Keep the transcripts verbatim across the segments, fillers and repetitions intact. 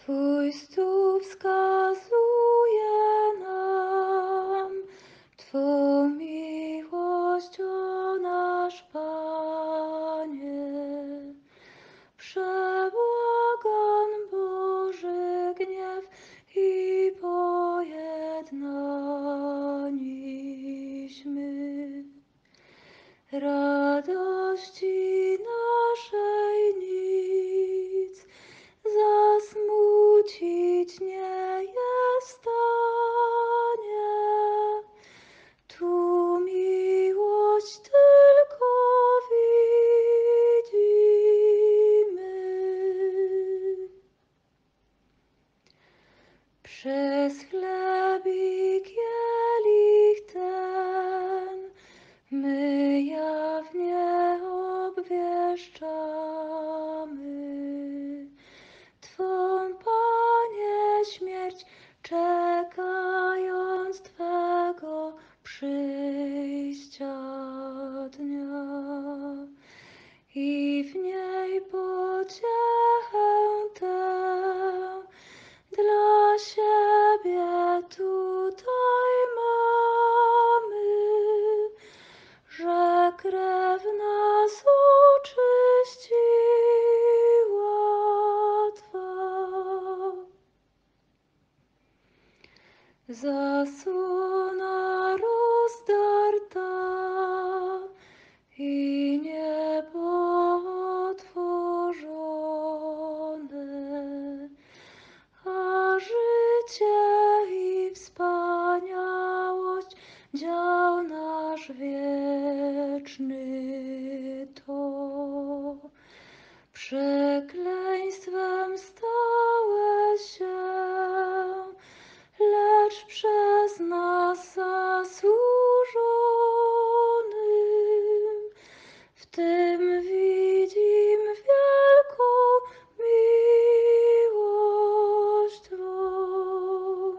Twój stół wskazuje nam Twą miłość, o nasz Panie. Przebłagan Boży gniew i pojednaniśmy. Radości naszej nic zasmucić nie jest w stanie. Tu miłość tylko widzimy. Przez chleb i kielich ten my jawnie obwieszczamy Twą, Panie, śmierć, czekając Twego przyjścia dnia. I w niej pociechę tę dla siebie tutaj mamy, że krew nas oczyściła Twa. Zasłona rozdarta i niebo otworzone, a życie i wspaniałość dział nasz wieczny to. Przekleństwem stałeś się, lecz przez nas zasłużonym. W tym widzim wielką miłość Twą.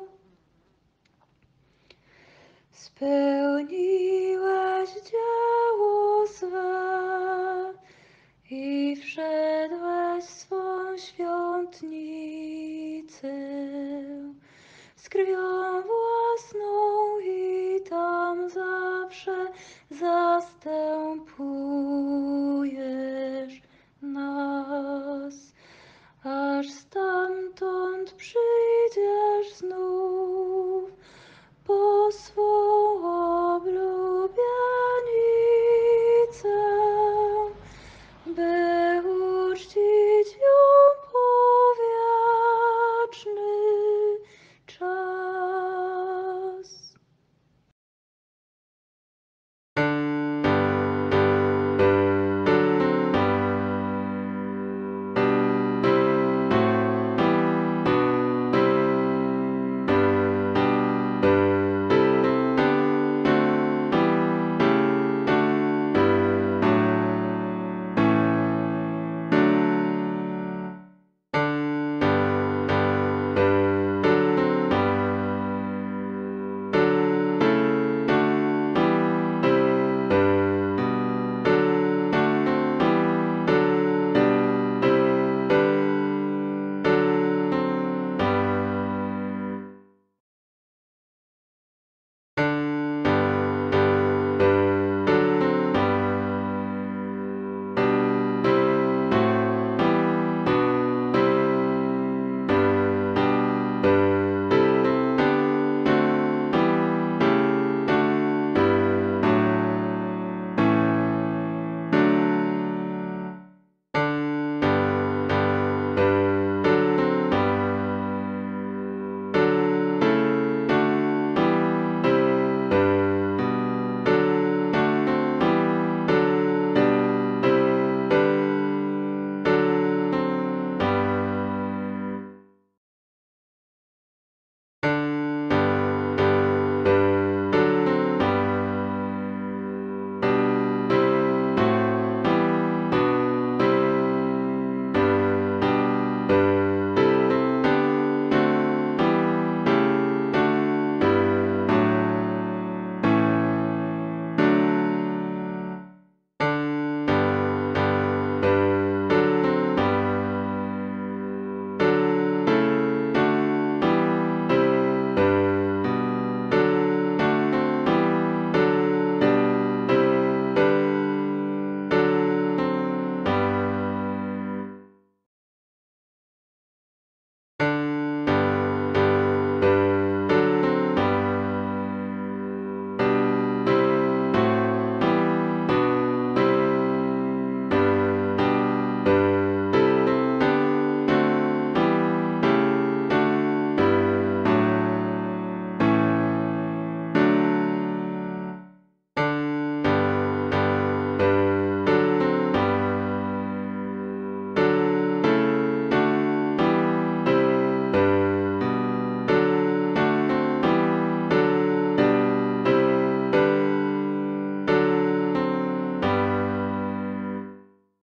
Spełniłeś dzieło swe i wszedłeś w swą świątnicę z krwią własną i tam zawsze zastępujesz nas, aż stamtąd przyjdziesz.